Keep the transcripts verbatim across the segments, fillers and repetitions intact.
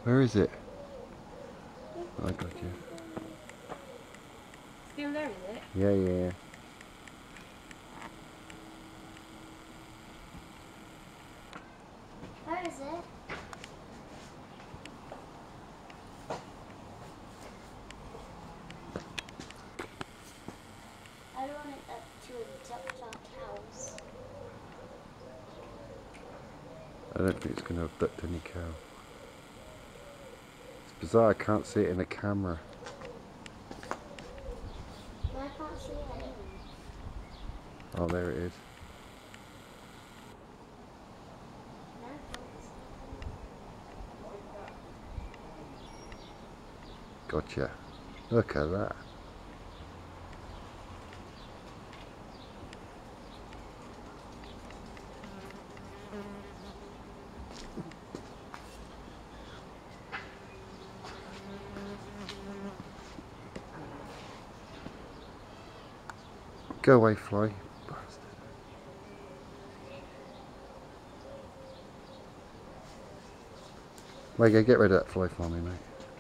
Where is it? I got you. Still there, is it? Yeah, yeah, yeah. Where is it? I don't want it up to abduct our cows. I don't think it's going to abduct any cow. It's bizarre, I can't see it in the camera. No, I can't see it anyway. Oh, there it is. No, I can't see it. Gotcha. Look at that. Go away, fly. Bastard. Lego, get rid of that fly for me, mate.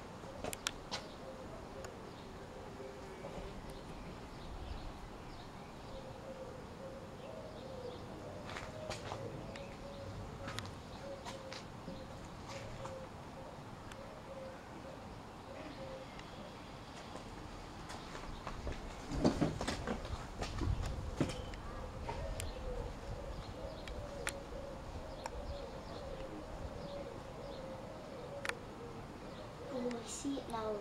Oh, I see it now.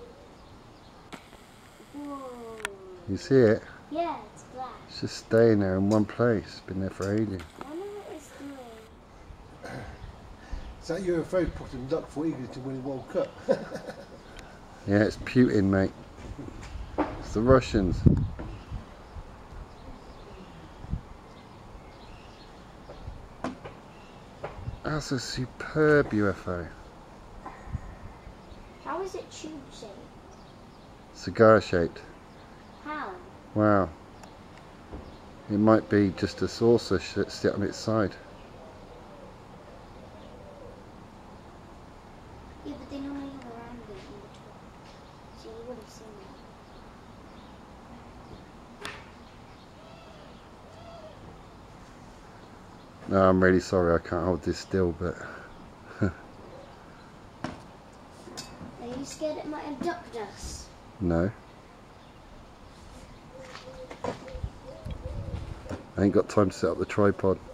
Whoa. You see it? Yeah, it's black. It's just staying there in one place. It's been there for ages. I wonder what it's doing. Is that U F O potting duck for Egerton when he woke up? Yeah, it's Putin, mate. It's the Russians. That's a superb U F O. How is it tube shaped? Cigar shaped. How? Wow. It might be just a saucer that sit on its side. Yeah, but they normally have a round bit in the top. So you would have seen that. No, I'm really sorry I can't hold this still, but... Are you scared it might abduct us? No. I ain't got time to set up the tripod.